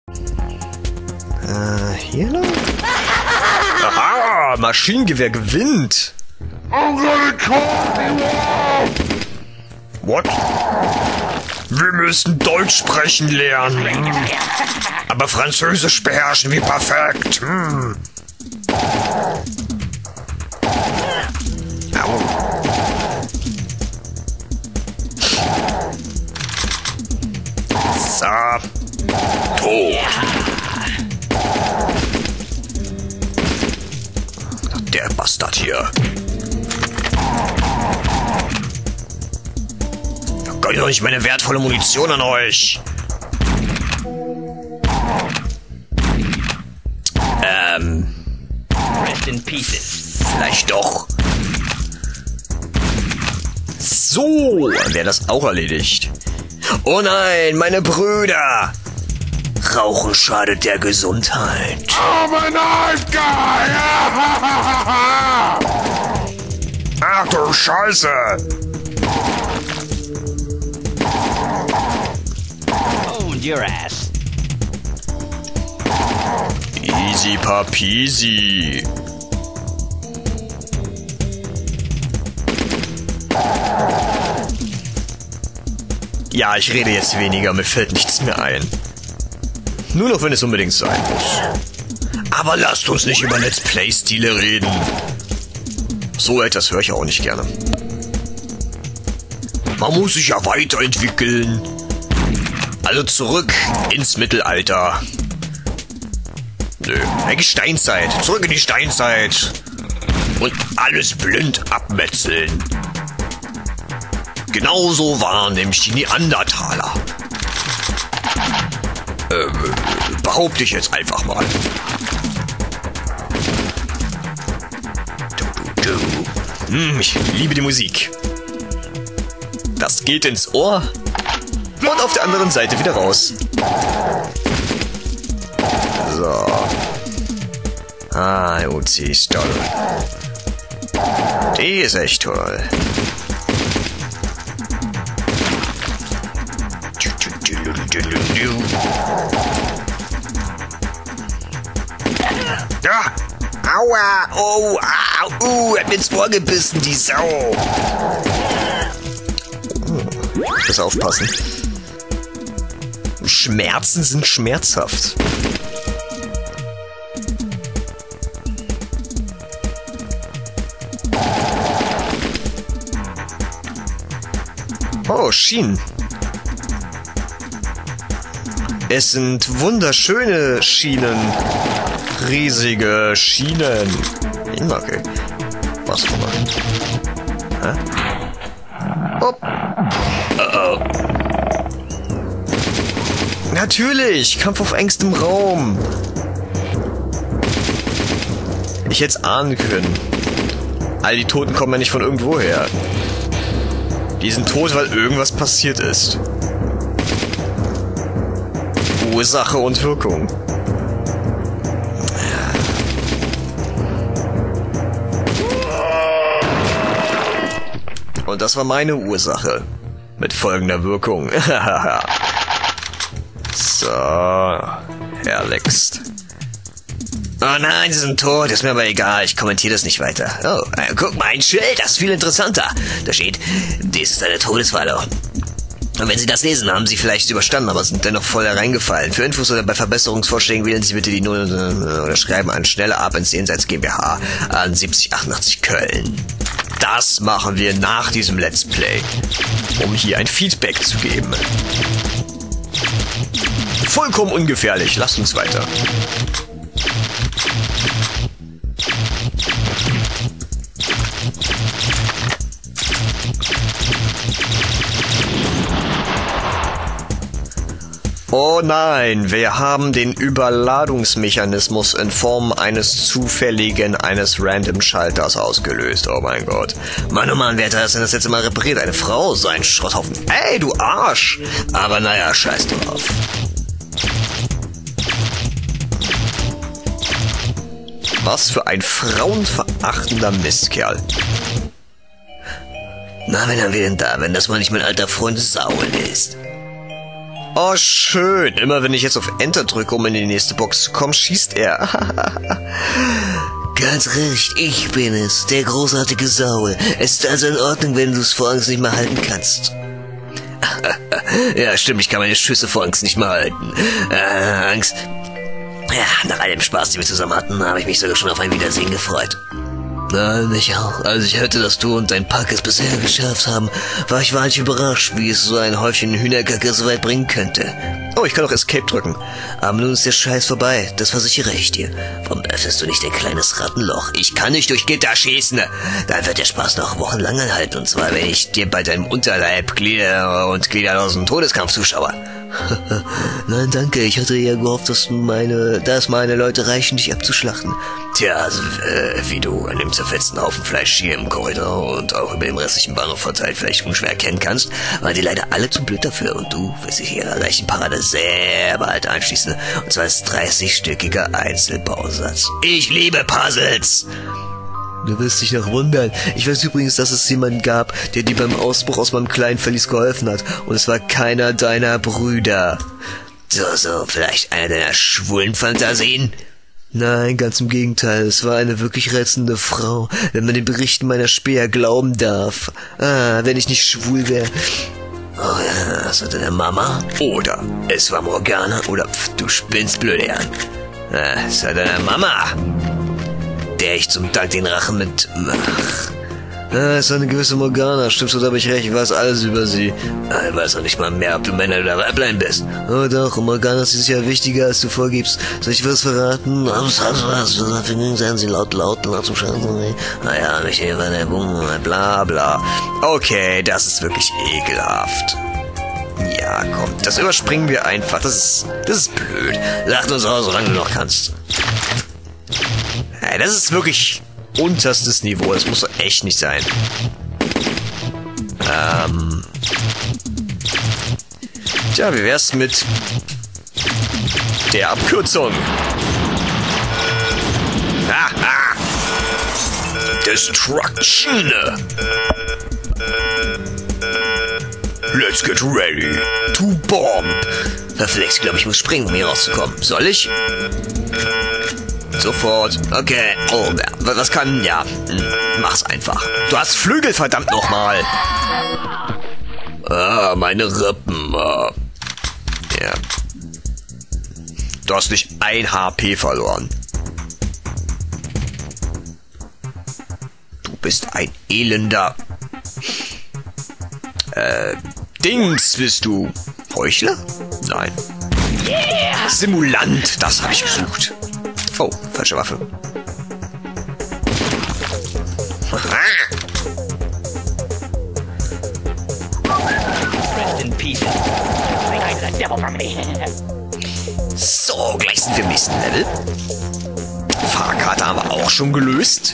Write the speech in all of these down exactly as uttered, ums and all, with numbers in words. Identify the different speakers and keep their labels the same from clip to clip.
Speaker 1: Äh, hier lang? Aha, Maschinengewehr gewinnt. What? Wir müssen Deutsch sprechen lernen. Aber Französisch beherrschen wir perfekt. Hm. Au. So. Tot. Der Bastard hier. Da gönnt doch nicht meine wertvolle Munition an euch. Ähm.
Speaker 2: Rest in pieces.
Speaker 1: Vielleicht doch. So, wäre das auch erledigt. Oh nein, meine Brüder. Rauchen schadet der Gesundheit.
Speaker 3: I'm a nice guy!
Speaker 1: Ach du Scheiße.
Speaker 2: Owned your ass.
Speaker 1: Easy papisi. Ja, ich rede jetzt weniger, mir fällt nichts mehr ein. Nur noch, wenn es unbedingt sein muss. Aber lasst uns nicht über Let's Play-Stile reden. So etwas höre ich auch nicht gerne. Man muss sich ja weiterentwickeln. Also zurück ins Mittelalter. Nö, die Steinzeit. Zurück in die Steinzeit. Und alles blind abmetzeln. Genauso waren nämlich die Neandertaler. Äh, behaupte ich jetzt einfach mal. Du, du, du. Hm, ich liebe die Musik. Das geht ins Ohr und auf der anderen Seite wieder raus. So. Ah, Uzi ist toll. Die ist echt toll. Ja! Aua! Oh! Au! Uh! Hat mir ins Ohr gebissen, die Sau! Muss aufpassen. Schmerzen sind schmerzhaft. Oh, Schienen. Es sind wunderschöne Schienen. Riesige Schienen. Okay. Was auch immer. Hä? Hopp. Uh-oh. Natürlich. Kampf auf engstem Raum. Ich hätte es ahnen können. All die Toten kommen ja nicht von irgendwo her. Die sind tot, weil irgendwas passiert ist. Ursache und Wirkung. Und das war meine Ursache. Mit folgender Wirkung. So. Herrlichst. Oh nein, sie sind tot. Ist mir aber egal. Ich kommentiere das nicht weiter. Oh, äh, guck mal, ein Schild. Das ist viel interessanter. Da steht, dies ist eine Todesfalle. Und wenn Sie das lesen, haben Sie vielleicht überstanden, aber sind dennoch voll hereingefallen. Für Infos oder bei Verbesserungsvorschlägen wählen Sie bitte die Null oder schreiben an Schnelle ab ins Jenseits GmbH an siebzig achtundachtzig Köln. Das machen wir nach diesem Let's Play, um hier ein Feedback zu geben. Vollkommen ungefährlich. Lasst uns weiter. Oh nein, wir haben den Überladungsmechanismus in Form eines zufälligen, eines random Schalters ausgelöst. Oh mein Gott. Mann, oh Mann, wer hat das denn das jetzt mal repariert? Eine Frau, so ein Schrotthaufen. Ey, du Arsch! Aber naja, scheiß drauf. Was für ein frauenverachtender Mistkerl. Na, wen haben wir denn da, wenn das mal nicht mein alter Freund Saul ist? Oh, schön. Immer wenn ich jetzt auf Enter drücke, um in die nächste Box zu kommen, schießt er.
Speaker 4: Ganz recht, ich bin es, der großartige Saul. Es ist also in Ordnung, wenn du es vor Angst nicht mehr halten kannst.
Speaker 1: Ja, stimmt, ich kann meine Schüsse vor Angst nicht mehr halten. Äh, Angst. Ja, nach all dem Spaß, den wir zusammen hatten, habe ich mich sogar schon auf ein Wiedersehen gefreut.
Speaker 4: Nein, ich auch. Als ich hörte, dass du und dein Pack es bisher geschafft haben, war ich wahrlich überrascht, wie es so ein Häufchen Hühnerkacke so weit bringen könnte.
Speaker 1: Oh, ich kann auch Escape drücken.
Speaker 4: Aber nun ist der Scheiß vorbei, das versichere ich dir. Warum öffnest du nicht ein kleines Rattenloch?
Speaker 1: Ich kann nicht durch Gitter schießen.
Speaker 4: Dann wird der Spaß noch wochenlang anhalten, und zwar, wenn ich
Speaker 1: dir bei deinem Unterleib Glieder und Glieder aus dem Todeskampf zuschaue.
Speaker 4: Nein, danke. Ich hatte ja gehofft, dass meine, dass meine Leute reichen, dich abzuschlachten.
Speaker 1: Tja, also, äh, wie du an dem zerfetzten Haufen Fleisch hier im Korridor und auch über dem restlichen Bahnhof verteilt vielleicht unschwer erkennen kannst, waren die leider alle zu blöd dafür und du wirst dich ihrer Leichenparade sehr bald anschließen. Und zwar als dreißig-stückiger Einzelbausatz. Ich liebe Puzzles!
Speaker 4: Du wirst dich noch wundern. Ich weiß übrigens, dass es jemanden gab, der dir beim Ausbruch aus meinem kleinen Verlies geholfen hat. Und es war keiner deiner Brüder.
Speaker 1: So, so, vielleicht einer deiner schwulen Fantasien?
Speaker 4: Nein, ganz im Gegenteil. Es war eine wirklich reizende Frau, wenn man den Berichten meiner Späher glauben darf. Ah, wenn ich nicht schwul wäre.
Speaker 1: Oh ja, das war deine Mama? Oder es war Morgana? Oder pf, du spinnst, blöde Herren. Ah, es war deine Mama, der ich zum Dank den Rachen mit... Ach.
Speaker 4: Ah, es war eine gewisse Morgana. Stimmst du, da habe ich recht. Ich weiß alles über sie.
Speaker 1: Ich weiß auch nicht mal mehr, ob du Männer oder Weiblein bist.
Speaker 4: Oh doch, Morgana ist dieses Jahr wichtiger, als du vorgibst. Soll ich was verraten?
Speaker 1: Sie laut, laut, laut zum Schaden. Naja, mich hier bei der Bum, bla bla. Okay, das ist wirklich ekelhaft. Ja, komm, das überspringen wir einfach. Das ist, das ist blöd. Lach uns aus, solange du noch kannst. Hey, das ist wirklich unterstes Niveau. Das muss doch echt nicht sein. Ähm. Tja, wie wär's mit der Abkürzung? Ah, ah. Destruction. Let's get ready to bomb.
Speaker 4: Verflixt, glaube ich, muss springen, um hier rauszukommen.
Speaker 1: Soll ich? Sofort. Okay. Oh, was kann... Ja, mach's einfach. Du hast Flügel, verdammt nochmal. Ah, meine Rippen. Ah. Ja. Du hast nicht ein H P verloren. Du bist ein elender... Äh, Dings bist du. Heuchler? Nein. Yeah. Simulant, das habe ich gesucht. Oh, falsche Waffe. So, gleich sind wir im nächsten Level. Fahrkarte haben wir auch schon gelöst.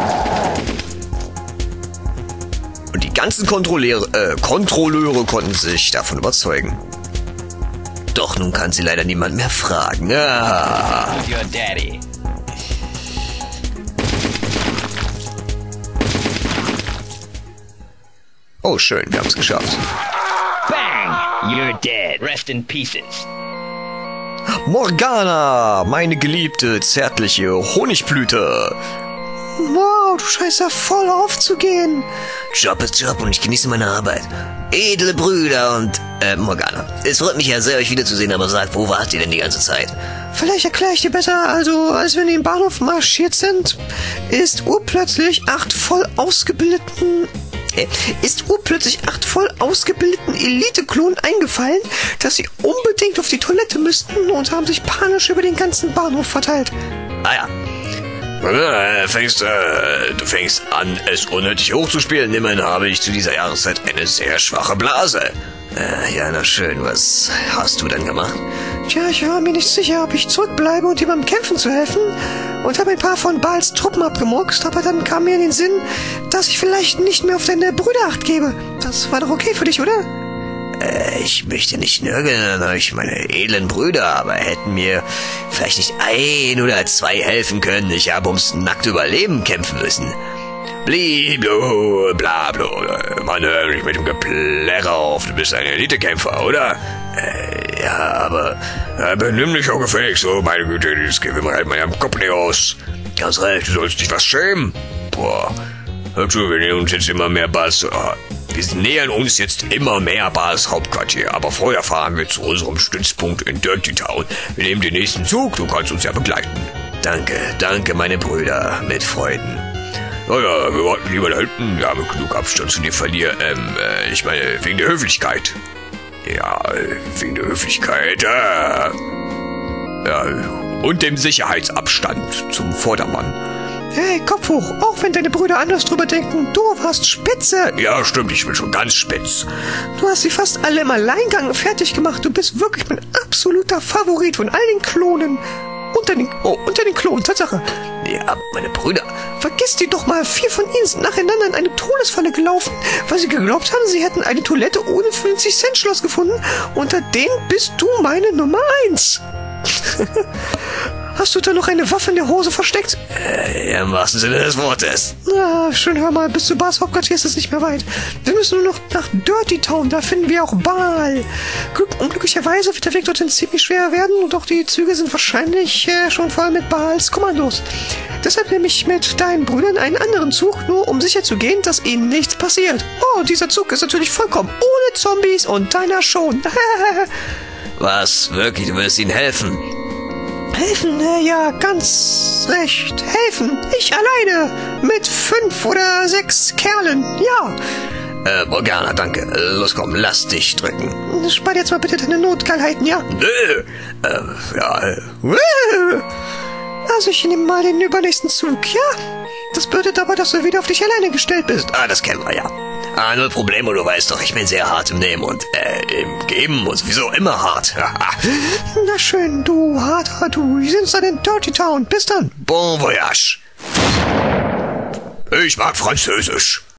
Speaker 1: Und die ganzen Kontrolleure, äh, Kontrolleure konnten sich davon überzeugen. Doch nun kann sie leider niemand mehr fragen. Ah.
Speaker 2: Your daddy.
Speaker 1: Oh, schön, wir haben es geschafft.
Speaker 2: Bang! You're dead. Rest in pieces.
Speaker 1: Morgana, meine geliebte, zärtliche Honigblüte.
Speaker 4: Wow, du scheinst ja voll aufzugehen.
Speaker 1: Job ist Job und ich genieße meine Arbeit. Edle Brüder und, äh, Morgana. Es freut mich ja sehr, euch wiederzusehen, aber sagt, wo wart ihr denn die ganze Zeit?
Speaker 4: Vielleicht erkläre ich dir besser. Also, als wir in den Bahnhof marschiert sind, ist urplötzlich acht voll ausgebildeten... Äh, ist urplötzlich acht voll ausgebildeten Elite-Klonen eingefallen, dass sie unbedingt auf die Toilette müssten und haben sich panisch über den ganzen Bahnhof verteilt.
Speaker 1: Ah ja. Du fängst, äh, du fängst an, es unnötig hochzuspielen. Immerhin habe ich zu dieser Jahreszeit eine sehr schwache Blase. Äh, ja, na schön. Was hast du denn gemacht?
Speaker 4: Tja, ich war mir nicht sicher, ob ich zurückbleibe und dir beim Kämpfen zu helfen und habe ein paar von Baals Truppen abgemurkst, aber dann kam mir in den Sinn, dass ich vielleicht nicht mehr auf deine Brüder Acht gebe. Das war doch okay für dich, oder?
Speaker 1: Äh, ich möchte nicht nörgeln an euch, meine edlen Brüder, aber hätten mir vielleicht nicht ein oder zwei helfen können. Ich habe ums nackte Überleben kämpfen müssen. Bliblo, bla bla. Mann, hör nicht mit dem Geplärre auf. Du bist ein Elitekämpfer, oder? Äh, ja, aber... Äh, benimm dich auch gefälligst so, meine Güte, das geht mir halt mal am Kopf nicht aus. Ganz recht, du sollst dich was schämen. Boah, hör zu, wir nähern uns jetzt immer mehr Bars... Wir nähern uns jetzt immer mehr Bars Hauptquartier, aber vorher fahren wir zu unserem Stützpunkt in Dirty Town. Wir nehmen den nächsten Zug, du kannst uns ja begleiten. Danke, danke, meine Brüder, mit Freuden. Naja, wir warten lieber da hinten, wir haben genug Abstand zu dir verlieren. Ähm, äh, ich meine, wegen der Höflichkeit. Ja, wegen der Höflichkeit, äh, ja, und dem Sicherheitsabstand zum Vordermann.
Speaker 4: Hey, Kopf hoch, auch wenn deine Brüder anders drüber denken, du warst spitze.
Speaker 1: Ja, stimmt, ich bin schon ganz spitz.
Speaker 4: Du hast sie fast alle im Alleingang fertig gemacht. Du bist wirklich mein absoluter Favorit von all den Klonen. Unter den, oh, unter den Klonen, Tatsache.
Speaker 1: Ja, meine Brüder.
Speaker 4: Vergiss die doch mal, vier von ihnen sind nacheinander in eine Todesfalle gelaufen, weil sie geglaubt haben, sie hätten eine Toilette ohne fünfzig Cent Schloss gefunden. Unter denen bist du meine Nummer eins. Hast du da noch eine Waffe in der Hose versteckt?
Speaker 1: Äh, ja, im wahrsten Sinne des Wortes.
Speaker 4: Na, schön, hör mal, bis zu Bars Hauptquartier ist es nicht mehr weit. Wir müssen nur noch nach Dirty Town, da finden wir auch Bal. Glück, unglücklicherweise wird der Weg dorthin ziemlich schwer werden und auch die Züge sind wahrscheinlich äh, schon voll mit Bals Kommandos. Deshalb nehme ich mit deinen Brüdern einen anderen Zug, nur um sicher zu gehen, dass ihnen nichts passiert. Oh, dieser Zug ist natürlich vollkommen ohne Zombies und deiner schon.
Speaker 1: Was? Wirklich, du willst ihnen helfen?
Speaker 4: Helfen? Äh, ja, ganz recht. Helfen. Ich alleine. Mit fünf oder sechs Kerlen. Ja.
Speaker 1: Äh, Morgana, danke. Los, komm, lass dich drücken.
Speaker 4: Spar jetzt mal bitte deine Notgeilheiten, ja?
Speaker 1: Nö. Äh, ja, äh.
Speaker 4: Also ich nehme mal den übernächsten Zug, ja? Das bedeutet aber, dass du wieder auf dich alleine gestellt bist.
Speaker 1: Ah, das kennen wir ja. Ah, null Probleme, du weißt doch, ich bin sehr hart im Nehmen und, äh, im Geben und sowieso immer hart.
Speaker 4: Na schön, du harter du. Wir sind dann in Dirty Town. Bis dann.
Speaker 1: Bon voyage. Ich mag Französisch.